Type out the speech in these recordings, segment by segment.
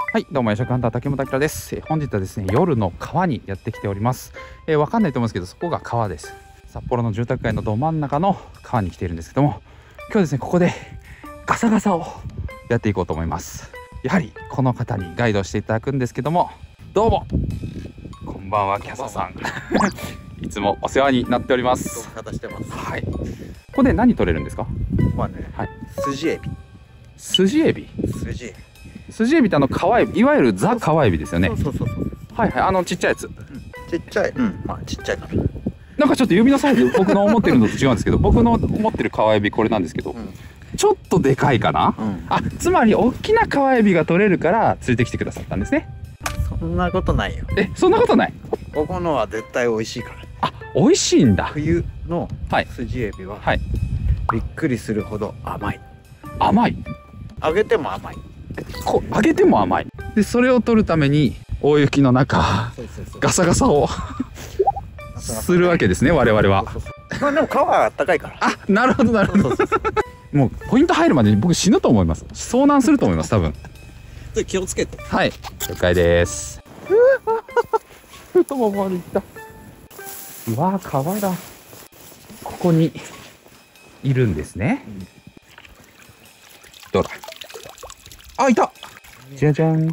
はい、どうも夜食ハンター竹本明です。本日はですね、夜の川にやってきております。わかんないと思うんですけど、そこが川です。札幌の住宅街のど真ん中の川に来ているんですけども、今日はですね、ここでガサガサをやっていこうと思います。やはりこの方にガイドしていただくんですけども、どうもこんばんは、キャサさん。いつもお世話になっております。 方してます。 はい。ここで何取れるんですか？ まあね、 はい。 筋エビ。 筋エビ。 筋エビ。 筋エビって川エビ、いわゆるザ川エビですよね。 そう。 はいはい、ちっちゃいやつ。 ちっちゃい。まあちっちゃいかな。 なんかちょっと指のサイズ、僕の思ってるのと違うんですけど、僕の思ってる川エビこれなんですけど、ちょっとでかいかな。あ、つまり大きな川エビが取れるから連れてきてくださったんですね。 そんなことないよ。 そんなことない。 ここのは絶対美味しいから。 あ、美味しいんだ。 冬の筋エビは、びっくりするほど甘い。 甘い。 揚げても甘い。 揚げても甘い。で、それを取るために大雪の中、ガサガサをするわけですね、我々は。 まあでも皮はあったかいから。 あ、なるほどなるほど。もうポイント入るまでに僕死ぬと思います。遭難すると思います、多分。 気をつけて。 はい、了解です。太ももまで行った。うわー、川だ。ここにいるんですね。どうだ。あ、いた。じゃじゃん。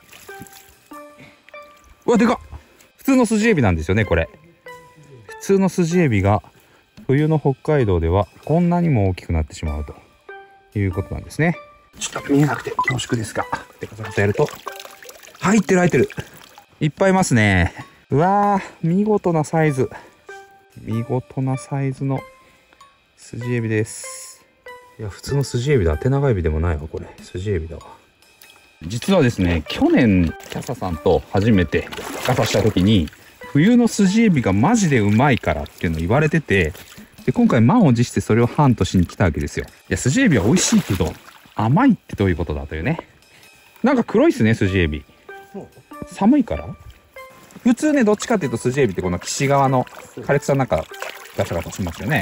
うわ、でかっ。普通の筋エビなんですよね、これ。普通の筋エビが冬の北海道ではこんなにも大きくなってしまうということなんですね。ちょっと見えなくて恐縮ですが、でかさやると入ってる。いっぱいいますね。うわー、見事なサイズ。見事なサイズの筋エビです。いや、普通の筋エビだ。手長エビでもないわ、これ。筋エビだわ。実はですね、去年キャサさんと初めてガサした時に、冬の筋エビがマジでうまいからっていうのを言われてて、で今回満を持してそれをハントしに来たわけですよ。いや、筋エビは美味しいけど甘いってどういうことだというね。なんか黒いっすね、筋エビ。寒いから？普通ね、どっちかっていうと筋エビってこの岸側の枯れ草の中ガサガサしますよね。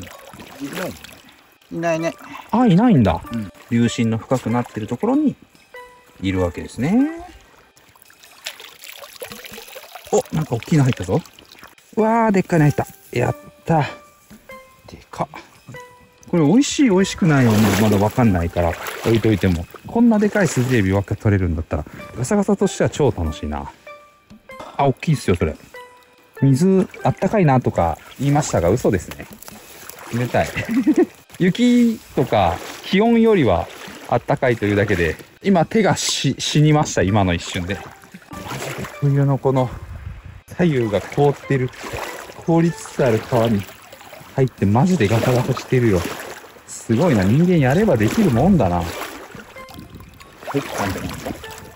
いないね。 あ、いないんだ。流深の深くなってるところにいるわけですね。お、なんか大きいの入ったぞ。うわー、でっかいの入った。やった。でかっ。これ美味しい美味しくないはまだわかんないから置いといても、こんなでかい筋エビ輪っか取れるんだったらガサガサとしては超楽しいな。あ、大きいっすよそれ。水あったかいなとか言いましたが嘘ですね。冷たい。雪とか気温よりはあったかいというだけで、今手が死にました。今の一瞬で。冬のこの左右が凍りつつある川に入ってマジでガサガサしてるよ。すごいな、人間やればできるもんだな。はい、入った。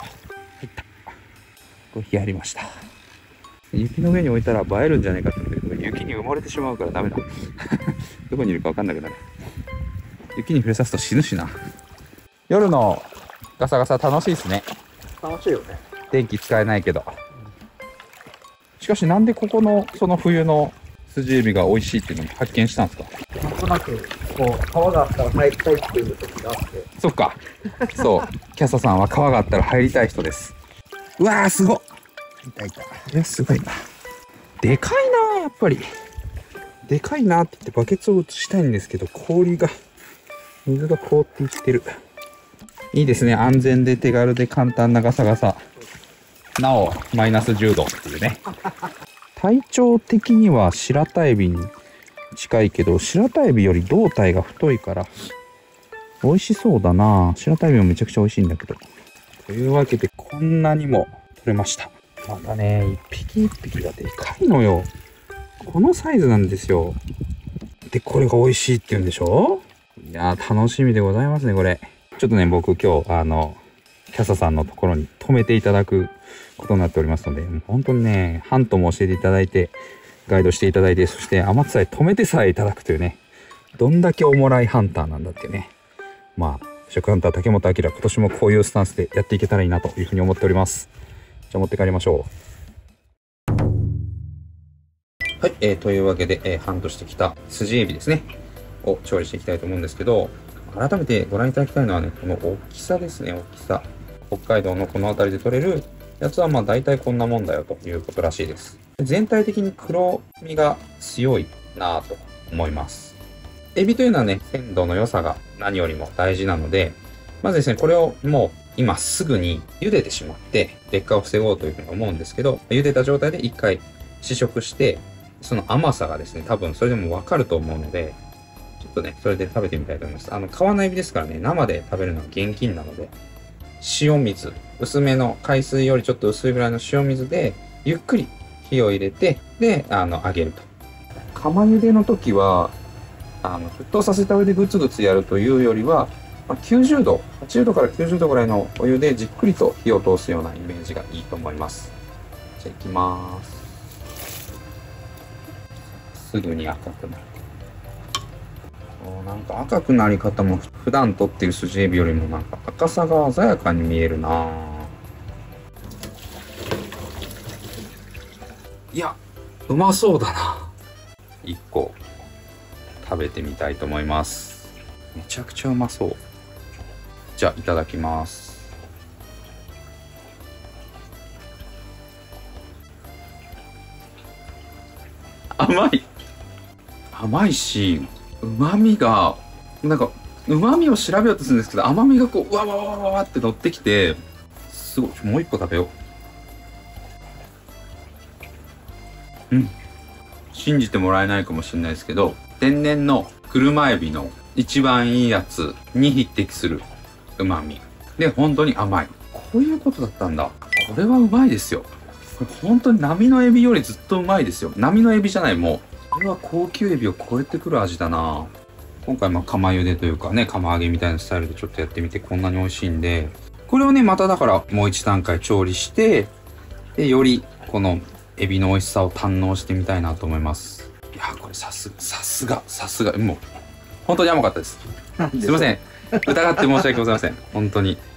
これやりました。雪の上に置いたら映えるんじゃないかって言うんだけど、雪に埋もれてしまうからダメだ。どこにいるか分かんなくなる。雪に触れさすと死ぬしな。夜のガサガサ楽しいですね。 楽しいよね。 電気使えないけど。しかしなんでここのその冬の筋エビが美味しいっていうのを発見したんですか？ なんとなくこう川があったら入りたいっていう時があって。 そっか。そう。キャサさんは川があったら入りたい人です。うわー、すごっ。いや、すごいな。でかいな、やっぱり。でかいなって言ってバケツを移したいんですけど、水が凍っていってる。いいですね。安全で手軽で簡単なガサガサ。なお、マイナス10度っていうね。体長的には白田エビに近いけど、白田エビより胴体が太いから、美味しそうだな。白田エビもめちゃくちゃ美味しいんだけど。というわけで、こんなにも取れました。またね、一匹一匹がでかいのよ。このサイズなんですよ。で、これが美味しいって言うんでしょ？いやー、楽しみでございますね、これ。ちょっとね、僕今日、キャサさんのところに泊めていただくことになっておりますので、もう本当にね、ハントも教えていただいて、ガイドしていただいて、そして天津さえ止めてさえいただくというね、どんだけおもらいハンターなんだっていうね。まあ、食ハンター竹本明、今年もこういうスタンスでやっていけたらいいなというふうに思っております。じゃあ持って帰りましょう。はい、というわけで、ハントしてきた筋エビですね、を調理していきたいと思うんですけど、改めてご覧いただきたいのはね、この大きさですね、大きさ。 北海道のこの辺りで取れるやつはまあ大体こんなもんだよということらしいです。全体的に黒みが強いなぁと思います。エビというのはね、鮮度の良さが何よりも大事なので、まずですね、これをもう今すぐに茹でてしまって劣化を防ごうというふうに思うんですけど、茹でた状態で一回試食して、その甘さがですね、多分それでもわかると思うので、ちょっとね、それで食べてみたいと思います。皮のエビですからね、生で食べるのは厳禁なので、塩水、薄めの海水よりちょっと薄いぐらいの塩水で、ゆっくり火を入れて、で、揚げると。釜茹での時は、沸騰させた上でグツグツやるというよりは、90度、80度から90度ぐらいのお湯でじっくりと火を通すようなイメージがいいと思います。じゃあいきます。すぐに赤くなる。なんか赤くなり方も普段取っているスジエビよりもなんか赤さが鮮やかに見えるな。いや、うまそうだな。1個食べてみたいと思います。めちゃくちゃうまそう。じゃあいただきます。甘い。甘いし、旨味が、なんか、旨味を調べようとするんですけど、甘みがこう、うわわわわわって乗ってきて、すごい、もう一個食べよう。うん。信じてもらえないかもしれないですけど、天然の車エビの一番いいやつに匹敵する旨味。で、本当に甘い。こういうことだったんだ。これはうまいですよ。これ本当に波のエビよりずっとうまいですよ。波のエビじゃない、もう。これは高級エビを超えてくる味だな。今回釜茹でというかね、釜揚げみたいなスタイルでちょっとやってみてこんなに美味しいんで、これをね、まただからもう一段階調理して、で、よりこのエビの美味しさを堪能してみたいなと思います。いやー、これさすが、もう、本当に甘かったです。すいません。疑って申し訳ございません。本当に。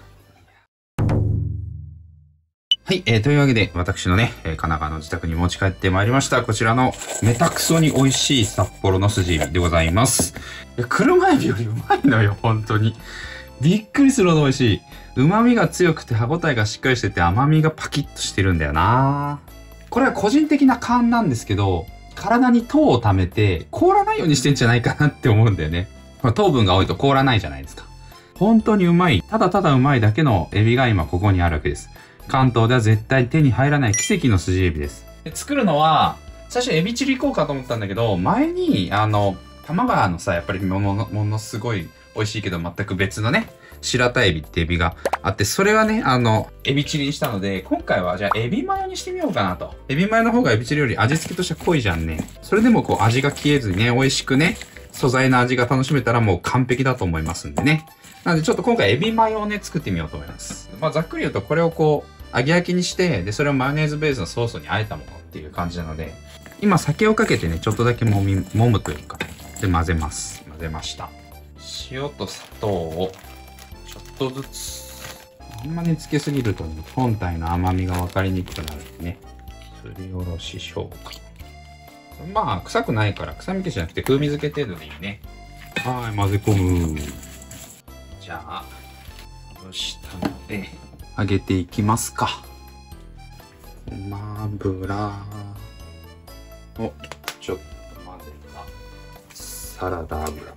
はい、というわけで、私のね、神奈川の自宅に持ち帰ってまいりました。こちらの、めたくそに美味しい札幌のスジエビでございます。車エビよりうまいのよ、本当に。びっくりするほど美味しい。旨味が強くて歯応えがしっかりしてて甘みがパキッとしてるんだよな。これは個人的な勘なんですけど、体に糖を溜めて凍らないようにしてんじゃないかなって思うんだよね。糖分が多いと凍らないじゃないですか。本当にうまい。ただただうまいだけのエビが今ここにあるわけです。関東では絶対手に入らない奇跡のスジエビです。作るのは、最初エビチリ行こうかと思ったんだけど、前に、多摩川のさ、やっぱりものすごい美味しいけど全く別のね、白田エビってエビがあって、それはね、エビチリにしたので、今回はじゃあエビマヨにしてみようかなと。エビマヨの方がエビチリより味付けとしては濃いじゃんね。それでもこう味が消えずにね、美味しくね、素材の味が楽しめたらもう完璧だと思いますんでね。なのでちょっと今回エビマヨをね、作ってみようと思います。まあざっくり言うとこれをこう、揚げ焼きにして、で、それをマヨネーズベースのソースに和えたものっていう感じなので、今酒をかけてね、ちょっとだけ揉むというか、で混ぜます。混ぜました。塩と砂糖をちょっとずつ、あんまにつけすぎるとね、本体の甘みが分かりにくくなるんでね。すりおろし生姜。まあ、臭くないから、臭み消しじゃなくて風味付け程度でいいね。はい、混ぜ込む。じゃあ、よしたので、揚げていきますか。ごま油をちょっと混ぜたサラダ油。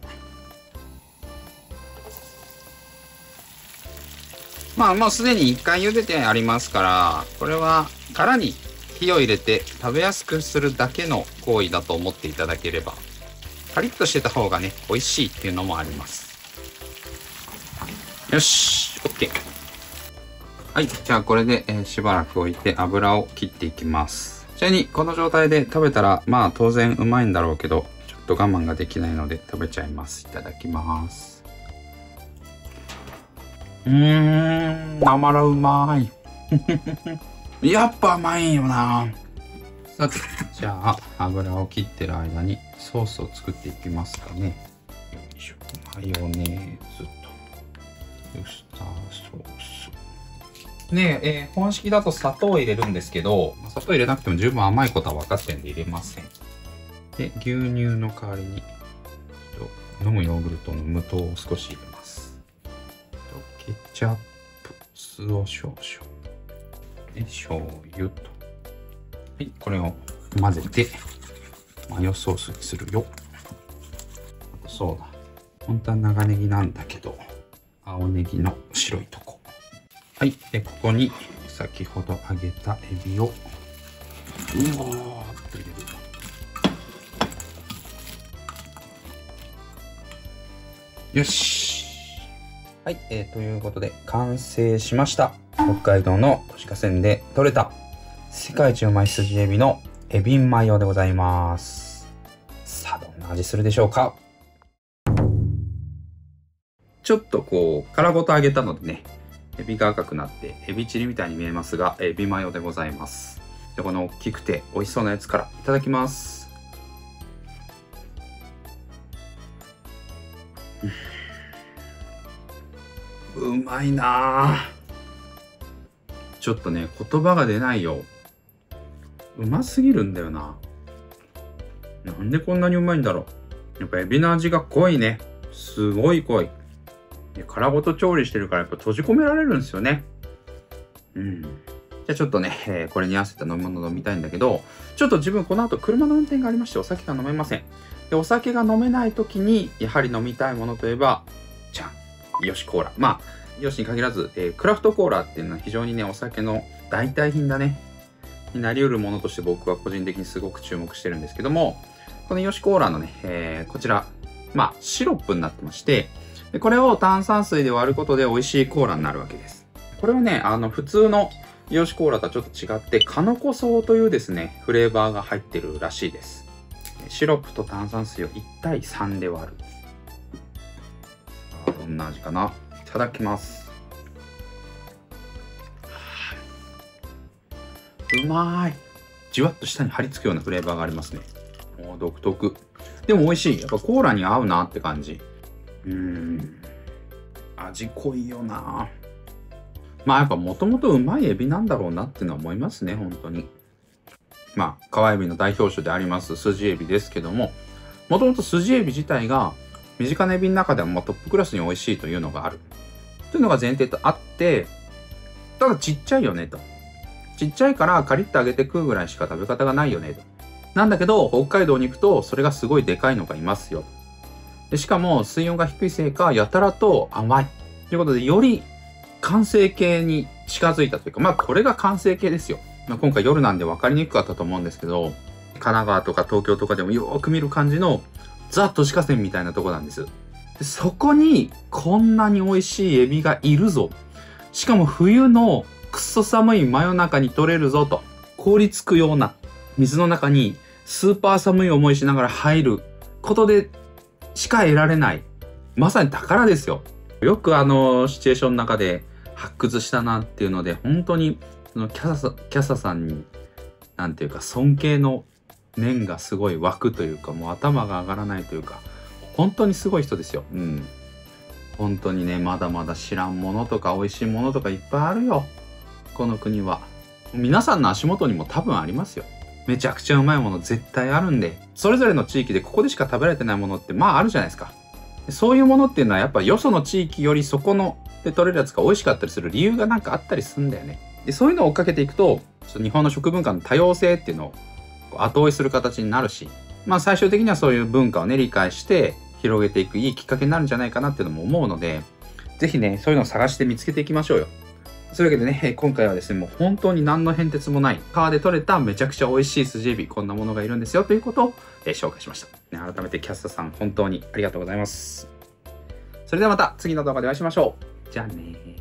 まあもうすでに一回茹でてありますから、これは殻に火を入れて食べやすくするだけの行為だと思っていただければ、カリッとしてた方がね、美味しいっていうのもあります。よし、OK。はい。じゃあこれで、しばらく置いて油を切っていきます。ちなみにこの状態で食べたらまあ当然うまいんだろうけど、ちょっと我慢ができないので食べちゃいます。いただきます。甘らうまい。やっぱ甘いよな。さて、じゃあ油を切ってる間にソースを作っていきますかね。よいしょ。マヨネーズとウスターソース。ね本式だと砂糖を入れるんですけど、砂糖入れなくても十分甘いことは分かってるんで入れません。で、牛乳の代わりに、飲むヨーグルトの無糖を少し入れます。ケチャップ、 酢を少々。で、醤油と。はい、これを混ぜて、マヨソースにするよ。あとそうだ。本当は長ネギなんだけど、青ネギの白いとこ。はい、で、ここに先ほど揚げたエビを、うわーっと入れる。よし。はい、ということで完成しました。北海道の都市河川で採れた世界一うまいスジエビのエビマヨでございます。さあ、どんな味するでしょうか。ちょっとこう殻ごと揚げたのでね、エビが赤くなってエビチリみたいに見えますが、エビマヨでございます。で、この大きくて美味しそうなやつからいただきます。うまいなぁ。ちょっとね、言葉が出ないよ。うますぎるんだよな。なんでこんなにうまいんだろう。やっぱエビの味が濃いね。すごい濃い。で、殻ごと調理してるからやっぱ閉じ込められるんですよね。じゃあちょっとね、これに合わせた飲み物飲みたいんだけど、ちょっと自分この後車の運転がありましてお酒が飲めません。で、お酒が飲めない時にやはり飲みたいものといえば、じゃん、ヨシコーラ。まあ、ヨシに限らず、クラフトコーラっていうのは非常にね、お酒の代替品だね。になり得るものとして僕は個人的にすごく注目してるんですけども、このヨシコーラのね、こちら、まあ、シロップになってまして、でこれを炭酸水で割ることで美味しいコーラになるわけです。これはね、普通のヨシコーラとはちょっと違って、カノコソウというですね、フレーバーが入ってるらしいです。シロップと炭酸水を1対3で割る。どんな味かな。いただきます。うまーい。じわっと舌に張り付くようなフレーバーがありますね。独特。でも美味しい。やっぱコーラに合うなって感じ。味濃いよな。まあやっぱもともとうまいエビなんだろうなっていうのは思いますね、本当に。まあ、川エビの代表種でありますスジエビですけども、もともとスジエビ自体が身近なエビの中でもトップクラスに美味しいというのがある。というのが前提とあって、ただちっちゃいよねと。ちっちゃいからカリッと揚げて食うぐらいしか食べ方がないよねと。なんだけど、北海道に行くとそれがすごいでかいのがいますよ。でしかも水温が低いせいかやたらと甘い。ということで、より完成形に近づいたというか、まあこれが完成形ですよ。まあ、今回夜なんで分かりにくかったと思うんですけど、神奈川とか東京とかでもよーく見る感じのザ・都市河川みたいなとこなんです。でそこにこんなに美味しいエビがいるぞ。しかも冬のくっそ寒い真夜中に取れるぞと。凍りつくような水の中にスーパー寒い思いしながら入ることでしか得られない。まさに宝ですよ。よくシチュエーションの中で発掘したなっていうので、本当にキャサさんに、なんていうか尊敬の念がすごい湧くというか、もう頭が上がらないというか、本当にすごい人ですよ。本当にね、まだまだ知らんものとか美味しいものとかいっぱいあるよ。この国は。皆さんの足元にも多分ありますよ。めちゃくちゃうまいもの絶対あるんで、それぞれの地域でここでしか食べられてないものってまああるじゃないですか。そういうものっていうのはやっぱよその地域よりそこので取れるやつが美味しかったりする理由がなんかあったりするんだよね。で、そういうのを追っかけていくと、日本の食文化の多様性っていうのを後追いする形になるし、まあ最終的にはそういう文化をね、理解して広げていくいいきっかけになるんじゃないかなっていうのも思うので、ぜひね、そういうのを探して見つけていきましょうよ。そういうわけでね、今回はですね、もう本当に何の変哲もない川で採れためちゃくちゃ美味しいスジエビ、こんなものがいるんですよということを、紹介しました。改めてキャスターさん、本当にありがとうございます。それではまた次の動画でお会いしましょう。じゃあねー。